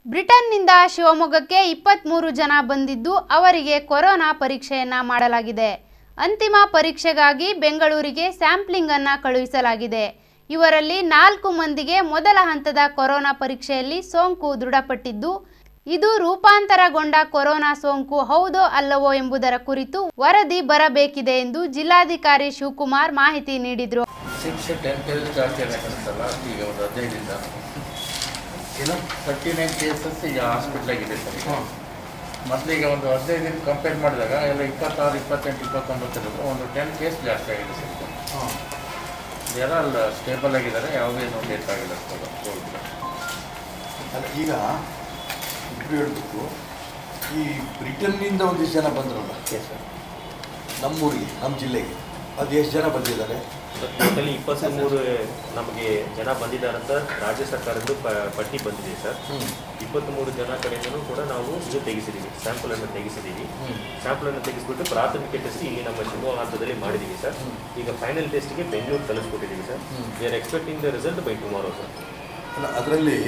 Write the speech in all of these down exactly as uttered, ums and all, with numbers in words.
ಬ್ರಿಟನ್ನಿಂದ ಶಿವಮೊಗ್ಗಕ್ಕೆ ಇಪ್ಪತ್ತ್ಮೂರು ಜನ ಬಂದಿದ್ದು ಅವರಿಗೆ ಕೊರೋನಾ ಪರೀಕ್ಷೆಯನ್ನ ಮಾಡಲಾಗಿದೆ. ಅಂತಿಮ ಪರೀಕ್ಷೆಗಾಗಿ ಬೆಂಗಳೂರಿಗೆ ಸ್ಯಾಂಪ್ಲಿಂಗ್ ಅನ್ನು ಕಳುಹಿಸಲಾಗಿದೆ. ಇವರಲ್ಲಿ ನಾಲ್ಕು ಮಂದಿಗೆ ಮೊದಲ ಹಂತದ ಕೊರೋನಾ ಪರೀಕ್ಷೆಯಲ್ಲಿ ಸೋಂಕು ದೃಢಪಟ್ಟಿದ್ದು, ಇದು ರೂಪಾಂತರಗೊಂಡ ಕೊರೋನಾ ಸೋಂಕು ಹೌದೋ ಅಲ್ಲವೋ ಎಂಬುದರ ಕುರಿತು ವರದಿ ಬರಬೇಕಿದೆ ಎಂದು ಜಿಲ್ಲಾಧಿಕಾರಿ ಶಿವಕುಮಾರ್ ಮಾಹಿತಿ ನೀಡಿದರು. ಏನು ತರ್ಟಿ ನೈನ್ ಕೇಸಸ್ ಈಗ ಹಾಸ್ಪಿಟ್ಲಾಗಿದೆ ಸರ್. ಮೊದಲಿಗೆ ಒಂದು ಹದಿನೈದು ದಿನ ಕಂಪೇರ್ ಮಾಡಿದಾಗ ಎಲ್ಲ ಇಪ್ಪತ್ತಾರು ಇಪ್ಪತ್ತೆಂಟು ಇಪ್ಪತ್ತೊಂಬತ್ತರಲ್ಲಿ ಒಂದು ಟೆನ್ ಕೇಸ್ ಜಾಸ್ತಿ ಆಗಿದೆ ಸರ್. ಎಲ್ಲ ಅಲ್ಲ ಸ್ಟೇಬಲ್ ಆಗಿದ್ದಾರೆ, ಯಾವುದೇನು ಡೆತ್ ಆಗಿಲ್ಲ ಸರ್. ಅಲ್ಲ, ಈಗ ಇಬ್ಬರು ಹೇಳಬೇಕು, ಈ ಬ್ರಿಟನ್ನಿಂದ ಒಂದಿಷ್ಟು ಜನ ಬಂದ್ರಲ್ಲ ಸರ್ ನಮ್ಮೂರಿಗೆ, ನಮ್ಮ ಜಿಲ್ಲೆಗೆ, ಅದು ಎಷ್ಟು ಜನ ಬಂದಿದ್ದಾರೆ? ಟೋಟಲಿ ಇಪ್ಪತ್ತ್ಮೂರು ನಮಗೆ ಜನ ಬಂದಿದ್ದಾರೆ ಅಂತ ರಾಜ್ಯ ಸರ್ಕಾರದ್ದು ಪಟ್ಟಿ ಬಂದಿದೆ ಸರ್. ಇಪ್ಪತ್ತ್ಮೂರು ಜನ ಕಡೆಯಿಂದಲೂ ಕೂಡ ನಾವು ಇದು ತೆಗೆಸಿದ್ದೀವಿ, ಸ್ಯಾಂಪಲನ್ನು ತೆಗೆಸಿದ್ದೀವಿ. ಸ್ಯಾಂಪಲನ್ನು ತೆಗೆಸಿಬಿಟ್ಟು ಪ್ರಾಥಮಿಕ ಟೆಸ್ಟ್ ಇಲ್ಲಿ ನಮ್ಮ ಶಿವಮೊಗ್ಗ ಹಂತದಲ್ಲಿ ಮಾಡಿದ್ದೀವಿ ಸರ್. ಈಗ ಫೈನಲ್ ಟೆಸ್ಟ್ಗೆ ಬೆಂಗಳೂರು ಕಳಿಸ್ಕೊಟ್ಟಿದ್ದೀವಿ sir. We are expecting the result by tomorrow sir. ಅಲ್ಲ, ಅದರಲ್ಲಿ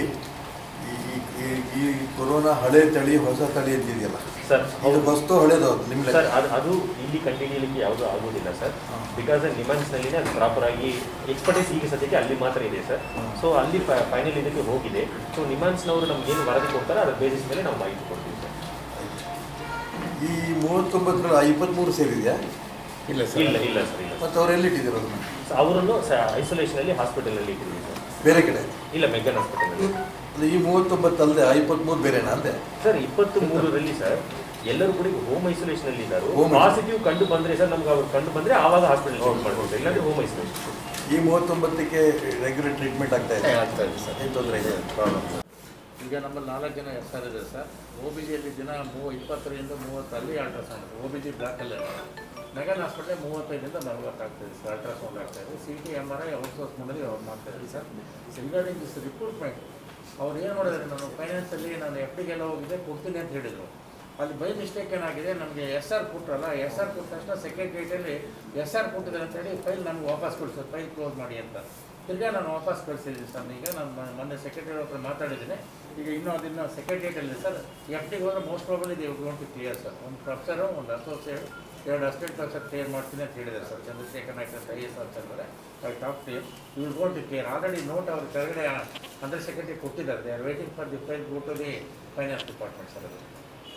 ಈ ಕೊರೋನಾ ಹಳೆ ತಳಿ ಹೊಸ ತಳಿ ಅಂತಿದೆಯಲ್ಲ ಸರ್, ಅದು ಹೊಸ್ತು ಹಳೇದು ನಿಮ್ಮ ಸರ್ ಅದು ಅದು ಇಲ್ಲಿ ಕಂಡುಹಿಡಿಯಲಿಕ್ಕೆ ಯಾವುದೂ ಆಗೋದಿಲ್ಲ ಸರ್. ಬಿಕಾಸ್ ನಿಮಾನ್ಸ್ನಲ್ಲಿನೇ ಅದು ಪ್ರಾಪರ್ ಆಗಿ ಎಕ್ಸ್ಪರ್ಟೈಸ್ ಈಗ ಸದ್ಯಕ್ಕೆ ಅಲ್ಲಿ ಮಾತ್ರ ಇದೆ ಸರ್. ಸೊ ಅಲ್ಲಿ ಫೈನಲ್ ಇದಕ್ಕೆ ಹೋಗಿದೆ. ಸೊ ನಿಮಾನ್ಸ್ನವರು ನಮ್ಗೆ ಏನು ವರದಿ ಕೊಡ್ತಾರೆ ಅದರ ಬೇಸಿಸ್ ಮೇಲೆ ನಾವು ಮಾಹಿತಿ ಕೊಡ್ತೀವಿ ಸರ್. ಈ ಮೂವತ್ತೊಂಬತ್ತರಲ್ಲಿ ಇಪ್ಪತ್ತ್ಮೂರು ಸೇರಿದೆಯಾ? ಇಲ್ಲ ಸರ್, ಇಲ್ಲ ಇಲ್ಲ ಸರ್, ಇಲ್ಲ. ಮತ್ತು ಅವ್ರು ಎಲ್ಲಿಟ್ಟಿದ್ದೀರ ಅದನ್ನು? ಅವರನ್ನು ಐಸೋಲೇಷನಲ್ಲಿ ಹಾಸ್ಪಿಟಲಲ್ಲಿ ಇಟ್ಟಿದ್ದೀವಿ ಸರ್. ಬೇರೆ ಕಡೆ ಇಲ್ಲ, ಮೆಗ್ಗಾನ್ ಹಾಸ್ಪಿಟಲಲ್ಲಿ. ಈ ಮೂವತ್ತೊಂಬತ್ತು ಅಲ್ಲದೆ ಇಪ್ಪತ್ತ್ಮೂರು ಬೇರೆನಾ ಅಂದೆ ಸರ್? ಇಪ್ಪತ್ತು ಮೂರರಲ್ಲಿ ಸರ್ ಎಲ್ಲರೂ ಕೂಡ ಹೋಮ್ ಐಸೋಲೇಷನ್ ಅಲ್ಲಿ ಇದ್ದಾರೆ. ಪಾಸಿಟಿವ್ ಕಂಡು ಬಂದ್ರೆ ಸರ್ ನಮ್ಗೆ ಅವ್ರು ಕಂಡು ಬಂದ್ರೆ ಆವಾಗ ಹಾಸ್ಪಿಟಲ್ ಶಿಫ್ಟ್ ಮಾಡ್ಕೊಳ್ತಾರೆ, ಇಲ್ಲಾಂದ್ರೆ ಹೋಮ್ ಐಸೋಲೇಷನ್. ಈ ಮೂವತ್ತೊಂಬತ್ತಕ್ಕೆ ರೆಗ್ಯುಲರ್ ಟ್ರೀಟ್ಮೆಂಟ್ ಆಗ್ತಾ ಇದೆ? ಆಗ್ತಾ ಇದೆ ಸರ್. ಏನು ತೊಂದರೆ ಇದೆ? ಪ್ರಾಬ್ಲಮ್ ಈಗ ನಮ್ಮಲ್ಲಿ ನಾಲ್ಕು ಜನ ಎಸ್ ಆರ್ ಇದೆ ಸರ್. ಒ ಬಿ ಜಿಯಲ್ಲಿ ದಿನ ಮೂವ ಇಪ್ಪತ್ತರಿಂದ ಮೂವತ್ತು ಅಲ್ಲಿ ಅಲ್ಟ್ರಾಸೌಂಡ್, ಒ ಬಿ ಜಿ ಬ್ಲಾಕಲ್ಲೇ. ಮೆಗನ್ ಹಾಸ್ಪಿಟಲ್ ಮೂವತ್ತೈದರಿಂದ ನಲವತ್ತು ಆಗ್ತಾಯಿದೆ ಸರ್, ಅಲ್ಟ್ರಾಸೌಂಡ್ ಆಗ್ತಾಯಿದೆ. C T M R I outsource ಮಾಡಿ ಅವ್ರು ಮಾಡ್ತಾಯಿದ್ವಿ ಸರ್. ರಿಗಾರ್ಡಿಂಗ್ ದಿಸ್ ರಿಕ್ರೂಟ್ಮೆಂಟ್ ಅವ್ರು ಏನು ಮಾಡಿದ್ರೆ, ನಾನು ಫೈನಾನ್ಸಲ್ಲಿ ನಾನು ಎಫ್ ಡಿಗೆಲ್ಲ ಹೋಗಿದ್ದೆ, ಕೊಡ್ತೀನಿ ಅಂತ ಹೇಳಿದರು. ಅಲ್ಲಿ ಬೈ ಮಿಸ್ಟೇಕ್ ಏನಾಗಿದೆ, ನಮಗೆ ಎಸ್ ಆರ್ ಕೊಟ್ಟರಲ್ಲ, ಎಸ್ ಆರ್ ಕೊಟ್ಟ ತಕ್ಷಣ ಸೆಕ್ರೆಟ್ರಿಯೇಟಲ್ಲಿ ಎಸ್ ಆರ್ ಕೊಟ್ಟಿದ್ದಾರೆ ಅಂತೇಳಿ ಫೈಲ್ ನನಗೆ ವಾಪಸ್ ಕೊಡಿಸೋದು, ಫೈಲ್ ಕ್ಲೋಸ್ ಮಾಡಿ ಅಂತ. ತಿರ್ಗಾ ನಾನು ವಾಪಸ್ ಕಳಿಸಿದ್ದೀನಿ ಸರ್. ಈಗ ನಾನು ಮೊನ್ನೆ ಸೆಕ್ರೆಟರಿ ಹತ್ರ ಮಾತಾಡಿದ್ದೀನಿ. ಈಗ ಇನ್ನೂ ಅದನ್ನು ಸೆಕ್ರೆಟ್ರಿಯೇಟಲ್ಲಿ ಸರ್ ಎಫ್ ಡಿಗೆ ಹೋದರೆ most probably they would want to clear sir. ಒಂದು ಪ್ರೊಫೆಸರು, ಒಂದು ಅಸೋಸಿಯೇಟ್, ಎರಡು ಅಸಿಸ್ಟೆಂಟ್ ಪ್ರೊಫೆಸರ್ ಕ್ಲಿಯರ್ ಮಾಡ್ತೀನಿ ಅಂತ ಹೇಳಿದ್ದಾರೆ ಸರ್. ಚಂದ್ರಶೇಖರ್ ನಾಯ್ಕ ಅಂತ I S officer I talk to you will gone to clear. Already note ಅವ್ರ ಕೆಳಗಡೆ ಅಂಡರ್ ಸೆಕ್ರೆಟರಿ ಕೊಟ್ಟಿದ್ದಾರೆ. They are waiting for the file go to the finance department sir. ಅದು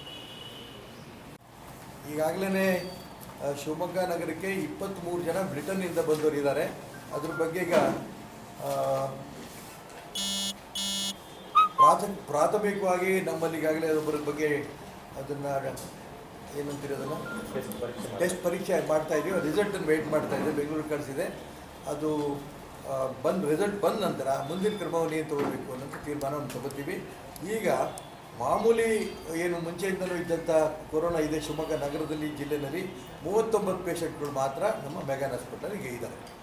ಈಗಾಗಲೇ ಶಿವಮೊಗ್ಗ ನಗರಕ್ಕೆ ಇಪ್ಪತ್ತ್ಮೂರು ಜನ ಬ್ರಿಟನ್ನಿಂದ ಬಂದವರು ಇದ್ದಾರೆ. ಅದ್ರ ಬಗ್ಗೆ ಈಗ ಪ್ರಾಥ ಪ್ರಾಥಮಿಕವಾಗಿ ನಮ್ಮಲ್ಲಿ ಈಗಾಗಲೇ ಅದೊಬ್ಬರ ಬಗ್ಗೆ ಅದನ್ನು ಏನಂತೀರಿ, ಅದನ್ನು ಟೆಸ್ಟ್ ಪರೀಕ್ಷೆ ಮಾಡ್ತಾ ಇದ್ದೀವಿ. ರಿಸಲ್ಟನ್ನು ವೆಯ್ಟ್ ಮಾಡ್ತಾ ಇದ್ದೀವಿ. ಬೆಂಗಳೂರು ಕಳಿಸಿದೆ. ಅದು ಬಂದು ರಿಸಲ್ಟ್ ಬಂದ ನಂತರ ಮುಂದಿನ ಕ್ರಮವನ್ನು ಏನು ತೊಗೊಳ್ಬೇಕು ಅನ್ನೋಂಥ ತೀರ್ಮಾನವನ್ನು ತಗೋತೀವಿ. ಈಗ ಮಾಮೂಲಿ ಏನು ಮುಂಚೆಯಿಂದಲೂ ಇದ್ದಂಥ ಕೊರೋನಾ ಇದೆ ಶಿವಮೊಗ್ಗ ನಗರದಲ್ಲಿ, ಜಿಲ್ಲೆಯಲ್ಲಿ ಮೂವತ್ತೊಂಬತ್ತು ಪೇಷಂಟ್ಗಳು ಮಾತ್ರ ನಮ್ಮ ಮೆಗಾನ್ ಹಾಸ್ಪಿಟಲ್ಗೆ ಇದ್ದಾರೆ.